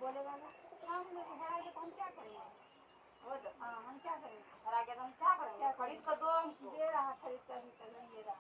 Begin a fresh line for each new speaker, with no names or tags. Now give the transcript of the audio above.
बोलेगा ना हम लोग हरा के हम क्या करेंगे? वो तो हाँ हम क्या करेंगे? हरा के हम क्या करेंगे? खरीद कर दो हमको। दे रहा खरीद कर नहीं ये